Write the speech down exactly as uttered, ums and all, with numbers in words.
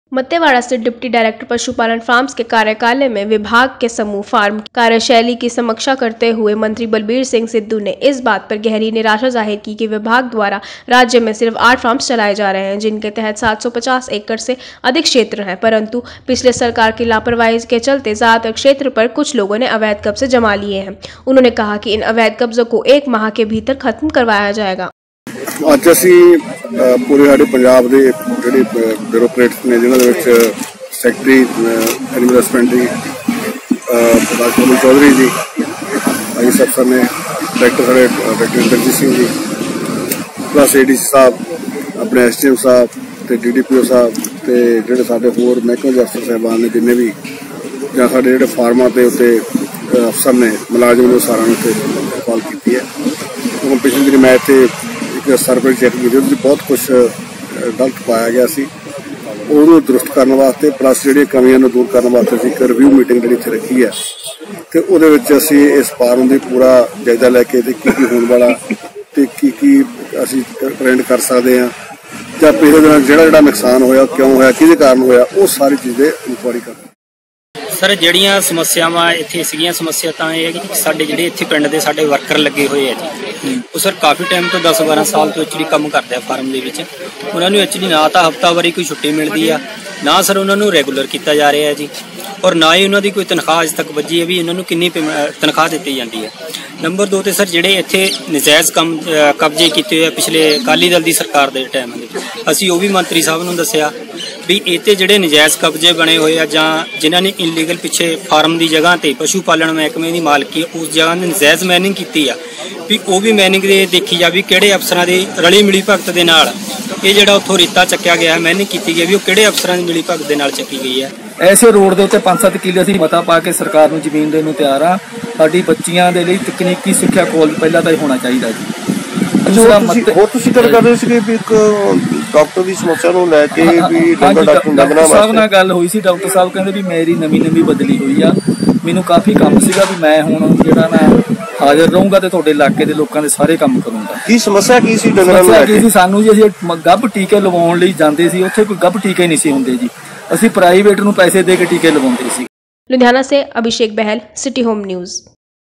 मत्तेवाड़ा स्थित deputy director पशुपालन farms के कार्यकालय में विभाग के समूह फार्म कार्यशैली की समीक्षा करते हुए मंत्री बलबीर सिंह सिद्धू ने इस बात पर गहरी निराशा जाहिर की कि विभाग द्वारा राज्य में सिर्फ आठ फार्म्स चलाए जा रहे हैं, जिनके तहत सात सौ पचास एकड़ से अधिक क्षेत्र है। परंतु पिछले सरकार की लापरवाही के चलते ज्यादातर क्षेत्र पर कुछ लोगों ने अवैध कब्जे जमा लिए हैं। उन्होंने कहा कि इन अवैध कब्जों को एक माह के भीतर खत्म करवाया जाएगा। ਅੱਜ ਅਸੀਂ ਪੂਰੇ ਸਾਡੇ ਪੰਜਾਬ ਦੇ ਜਿਹੜੇ ਬਿਊਰੋਕਰੇਟਸ ਨੇ ਜਿਨ੍ਹਾਂ ਦੇ ਵਿੱਚ secretary animal husbandry Rajkumar Chaudhary ji, ਆਈ ਸਭ ਸਰ ਨੇ, ਡਾਇਰੈਕਟਰ ਸਾਡੇ doctor Inderjit Singh ji, plus ADC ਸਾਹਿਬ, ਆਪਣੇ ਐਸਟੀਐਮ ਸਾਹਿਬ ਤੇ ਡੀਡੀਪੀਓ ਸਾਹਿਬ ਤੇ ਜਿਹੜੇ ਸਾਡੇ ਹੋਰ ਮਹਿਕਮੇ ਦੇ ਅਫਸਰ ਸਾਹਿਬਾਨ ਨੇ, ਜਿੰਨੇ ਵੀ ਜਾਂ ਸਾਡੇ ਜਿਹੜੇ ਫਾਰਮਾਂ ਦੇ ਉੱਤੇ ਅਫਸਰ ਨੇ, ਮੁਲਾਜ਼ਮ ਨੇ, ਸਾਰਿਆਂ ਨੂੰ ਉੱਤੇ ਕਾਲ ਕੀਤੀ ਹੈ। ਕਿਉਂਕਿ ਪਿਛਲੇ ਦਿਨ ਮੈਂ ਇੱਥੇ ਸਰਵੇ ਚੈੱਕ ਕੀਤੀ, ਉਹਦੇ 'ਚ ਬਹੁਤ ਕੁਛ ਗਲਤ ਪਾਇਆ ਗਿਆ ਸੀ। ਉਹਨੂੰ ਦਰੁਸਤ ਕਰਨ ਵਾਸਤੇ ਪਲੱਸ ਜਿਹੜੀਆਂ ਕਮੀਆਂ ਨੂੰ ਦੂਰ ਕਰਨ ਵਾਸਤੇ ਅਸੀਂ ਇੱਕ ਰਿਵਿਊ ਮੀਟਿੰਗ ਜਿਹੜੀ ਇੱਥੇ ਰੱਖੀ ਹੈ ਤੇ ਉਹਦੇ ਵਿੱਚ ਅਸੀਂ ਇਸ ਫਾਰਮ ਦੀ ਪੂਰਾ ਜਾਇਜ਼ਾ ਲੈ ਕੇ ਤੇ ਕੀ ਕੀ ਹੋਣ ਵਾਲਾ ਤੇ ਕੀ ਕੀ ਅਸੀਂ ਟ੍ਰੈਂਡ ਕਰ ਸਕਦੇ ਹਾਂ ਜਾਂ ਪਿਛਲੇ ਦਿਨਾਂ ਜਿਹੜਾ ਜਿਹੜਾ ਨੁਕਸਾਨ ਹੋਇਆ, ਕਿਉਂ ਹੋਇਆ, ਕਿਹਦੇ ਕਾਰਨ ਹੋਇਆ, ਉਹ ਸਾਰੀ ਚੀਜ਼ਾਂ ਇਨਕੁਆਇਰੀ ਕਰ। सर ਜਿਹੜੀਆਂ ਸਮੱਸਿਆਵਾਂ ਇੱਥੇ ਸੀਗੀਆਂ, ਸਮੱਸਿਆ ਤਾਂ ਇਹ ਹੈ ਕਿ ਸਾਡੇ ਜਿਹੜੇ ਇੱਥੇ ਪਿੰਡ ਦੇ ਸਾਡੇ ਵਰਕਰ ਲੱਗੇ ਹੋਏ ਆ ਜੀ, ਉਹ ਸਰ ਕਾਫੀ ਟਾਈਮ ਤੋਂ ਦਸ ਬਾਰਾਂ ਸਾਲ ਤੋਂ ਐਕਚੁਅਲੀ ਕੰਮ ਕਰਦੇ ਆ ਫਾਰਮ ਦੇ ਵਿੱਚ। ਉਹਨਾਂ ਨੂੰ ਐਕਚੁਅਲੀ ਨਾ ਤਾਂ ਹਫ਼ਤਾਵਾਰੀ ਕੋਈ ਛੁੱਟੀ ਮਿਲਦੀ ਆ, ਨਾ ਸਰ ਉਹਨਾਂ ਨੂੰ ਰੈਗੂਲਰ ਕੀਤਾ ਜਾ ਰਿਹਾ ਹੈ ਜੀ, ਔਰ ਨਾ ਹੀ ਉਹਨਾਂ ਦੀ ਕੋਈ ਤਨਖਾਹ ਅਜੇ ਤੱਕ ਵੱਜੀ ਹੈ ਵੀ ਇਹਨਾਂ ਨੂੰ ਕਿੰਨੀ ਤਨਖਾਹ ਦਿੱਤੀ ਜਾਂਦੀ ਹੈ। ਨੰਬਰ ਦੋ ਤੇ ਸਰ ਜਿਹੜੇ ਇੱਥੇ ਨਜਾਇਜ਼ ਕੰਮ ਕਬਜ਼ੇ ਕੀਤੇ ਹੋਏ ਆ ਪਿਛਲੇ ਅਕਾਲੀ ਦਲ ਦੀ ਸਰਕਾਰ ਦੇ ਟਾਈਮ ਦੇ, ਅਸੀਂ ਉਹ ਵੀ ਮੰਤਰੀ ਸਾਹਿਬ ਨੂੰ ਦੱਸਿਆ ਵੀ ਇਹ ਤੇ ਜਿਹੜੇ ਨਜਾਇਜ਼ ਕਬਜ਼ੇ ਬਣੇ ਹੋਏ ਆ ਜਾਂ ਜਿਨ੍ਹਾਂ ਨੇ ਇਨਲੀਗਲ ਪਿੱਛੇ ਫਾਰਮ ਦੀ ਜਗ੍ਹਾ ਤੇ ਪਸ਼ੂ ਪਾਲਣ ਮਹਿਕਮੇ ਦੀ ਮਾਲਕੀ ਉਸ ਜਗ੍ਹਾ ਨੇ ਨਜਾਇਜ਼ ਮੈਨਿੰਗ ਕੀਤੀ ਆ, ਵੀ ਉਹ ਵੀ ਮੈਨਿੰਗ ਦੇ ਦੇਖੀ ਜਾ ਵੀ ਕਿਹੜੇ ਅਫਸਰਾਂ ਦੀ ਰਲੀ ਮਿਲੀ ਭਗਤ ਦੇ ਨਾਲ ਇਹ ਜਿਹੜਾ ਉੱਥੋਂ ਰੇਤਾ ਚੱਕਿਆ ਗਿਆ, ਮੈਨਿੰਗ ਕੀਤੀ ਗਈ, ਵੀ ਉਹ ਕਿਹੜੇ ਅਫਸਰਾਂ ਦੀ ਮਿਲੀ ਭਗਤ ਦੇ ਨਾਲ ਚੱਕੀ ਗਈ ਹੈ। ਐਸੇ ਰੋਡ ਦੇ ਉੱਤੇ ਪੰਜ ਸੱਤ ਕਿੱਲੇ ਅਸੀਂ ਮਤਾ ਪਾ ਕੇ ਸਰਕਾਰ ਨੂੰ ਜ਼ਮੀਨ ਦੇਣ ਨੂੰ ਤਿਆਰ ਆ। ਸਾਡੀ ਬੱਚੀਆਂ ਦੇ ਲਈ ਤਕਨੀਕੀ ਸਿੱਖਿਆ ਕਾਲਜ ਪਹਿਲਾਂ ਤਾਂ ਹੀ ਹੋਣਾ ਚਾਹੀਦਾ ਜੀ। ਹੋਰ ਤੁਸੀਂ ਗੱਲ ਕਰ ਰਹੇ ਸੀ ਕਿ ਇੱਕ ਡਾਕਟਰ ਦੀ ਸਮੱਸਿਆ ਨੂੰ ਲੈ ਕੇ ਵੀ ਡਾਕਟਰ ਸਾਹਿਬ ਨਾਲ ਗੱਲ ਹੋਈ ਸੀ। ਡਾਕਟਰ ਸਾਹਿਬ ਕਹਿੰਦੇ ਵੀ ਮੇਰੀ ਨਵੀਂ ਨਵੀਂ ਬਦਲੀ ਹੋਈ ਆ, ਮੈਨੂੰ ਕਾਫੀ ਕੰਮ ਸੀਗਾ ਵੀ ਮੈਂ ਹੁਣ ਜਿਹੜਾ ਨਾ ਹਾਜ਼ਰ ਰਹੂੰਗਾ ਤੇ ਤੁਹਾਡੇ ਇਲਾਕੇ ਦੇ ਲੋਕਾਂ ਦੇ ਸਾਰੇ ਕੰਮ ਕਰੂੰਗਾ। ਕੀ ਸਮੱਸਿਆ ਕੀ ਸੀ ਡੰਗਰਾਂ ਨੂੰ ਲੈ ਕੇ? ਸੀ ਸਾਨੂੰ ਜੀ, ਅਸੀਂ ਗੱਭ ਟੀਕੇ ਲਵਾਉਣ ਲਈ ਜਾਂਦੇ ਸੀ, ਉੱਥੇ ਕੋਈ ਗੱਭ ਟੀਕੇ ਨਹੀਂ ਸੀ ਹੁੰਦੇ ਜੀ, ਅਸੀਂ ਪ੍ਰਾਈਵੇਟ ਨੂੰ ਪੈਸੇ ਦੇ ਕੇ ਟੀਕੇ ਲਵਾਉਂਦੇ ਸੀ। लुधियाना से Abhishek Bahl, City Home news.